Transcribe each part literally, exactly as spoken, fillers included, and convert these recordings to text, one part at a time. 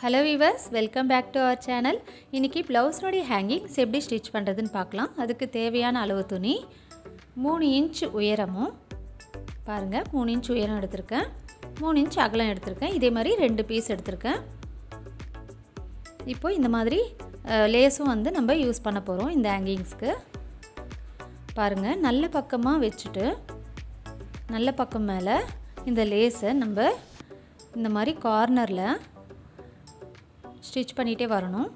Hello viewers, welcome back to our channel. இன்னைக்கு blouse நோட hangings எப்படி ஸ்டிட்ச் பண்றதுன்னு பார்க்கலாம். அதுக்கு தேவையான அளவு துணி மூணு இன்ச் உயரமும் பாருங்க மூணு இன்ச் உயரம் எடுத்துர்க்கேன். மூணு இன்ச் அகலம் எடுத்துர்க்கேன். இதே மாதிரி ரெண்டு பீஸ் எடுத்துர்க்கேன். இப்போ இந்த மாதிரி லேஸும் வந்து நம்ம யூஸ் பண்ண போறோம் இந்த ஹேங்கிங்ஸ்க்கு. பாருங்க நல்ல பக்கமா வெச்சிட்டு நல்ல பக்கம் மேல இந்த லேஸை நம்ம இந்த மாதிரி கார்னர்ல ஸ்டிட்ச் பண்ணிட்டே வரணும்.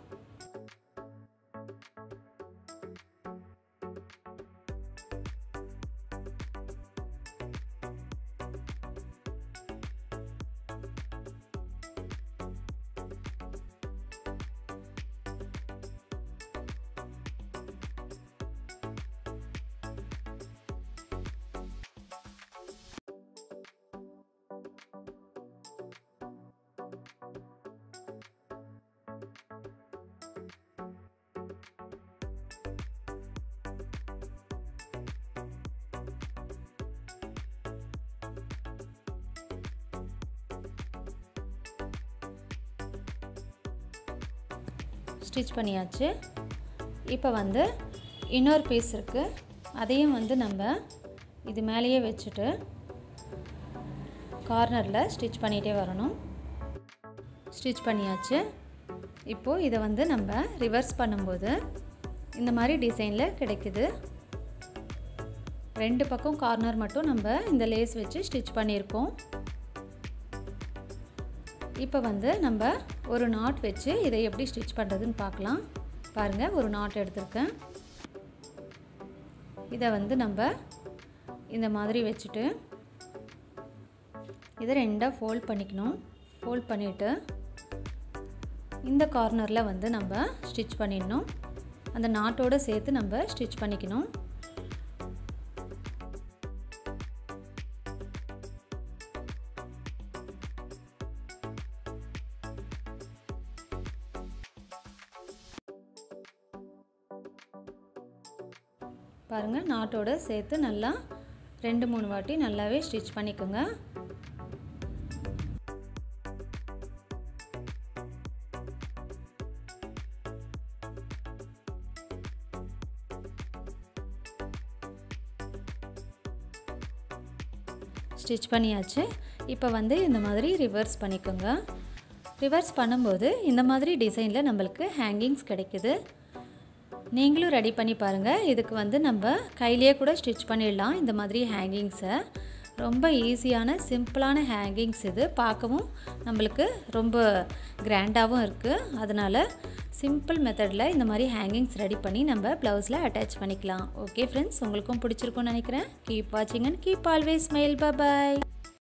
ஸ்டிட்ச் பண்ணியாச்சு. இப்போ வந்து இன்னொரு பீஸ் இருக்கு. அதையும் வந்து நம்ம இது மேலேயே வெச்சிட்டு கார்னர்ல ஸ்டிட்ச் பண்ணிட்டே வரணும். ஸ்டிட்ச் பண்ணியாச்சு. இப்போ இத வந்து நம்ம ரிவர்ஸ் பண்ணும்போது இந்த மாதிரி டிசைன்ல கிடைக்குது. ரெண்டு பக்கம் கார்னர் மட்டும் நம்ம இந்த லேஸ் வெச்சு ஸ்டிட்ச் பண்ணியிருக்கோம். இப்போ வந்து நம்ம ஒரு நாட் வெச்சு இதை எப்படி ஸ்டிட்ச் பண்றதுன்னு பார்க்கலாம். பாருங்க ஒரு நாட் எடுத்துர்க்கேன். இத வந்து நம்ம இந்த மாதிரி வெச்சிட்டு இத ரெண்டா ஃபோல்ட் பண்ணிக்கணும். ஃபோல்ட் பண்ணிட்டு இந்த கார்னர்ல வந்து நம்ம ஸ்டிட்ச் பண்ணிடணும். அந்த நாட்டோட சேர்த்து நம்ம ஸ்டிட்ச் பண்ணிக்கணும். பாருங்க நாட்டோட சேர்த்து நல்லா ரெண்டு மூணு வாட்டி நல்லாவே ஸ்டிட்ச் பண்ணிக்கோங்க. ஸ்டிட்ச் பண்ணியாச்சு. இப்போ வந்து இந்த மாதிரி ரிவர்ஸ் பண்ணிக்கோங்க. ரிவர்ஸ் பண்ணும்போது இந்த மாதிரி டிசைன்ல நமக்கு ஹேங்கிங்ஸ் கிடைக்குது. நீங்களும் ரெடி பண்ணி பாருங்க. இதுக்கு வந்து நம்ம கையிலேயே கூட ஸ்டிட்ச் பண்ணிடலாம். இந்த மாதிரி ஹேங்கிங்ஸை ரொம்ப ஈஸியான சிம்பிளான ஹேங்கிங்ஸ் இது. பார்க்கவும் நம்மளுக்கு ரொம்ப கிராண்டாகவும் இருக்குது. அதனால் சிம்பிள் மெத்தடில் இந்த மாதிரி ஹேங்கிங்ஸ் ரெடி பண்ணி நம்ம ப்ளவுஸில் அட்டாச் பண்ணிக்கலாம். ஓகே ஃப்ரெண்ட்ஸ், உங்களுக்கும் பிடிச்சிருக்கும்னு நினைக்கிறேன். கீப் வாட்சிங் and keep always smile. Bye bye.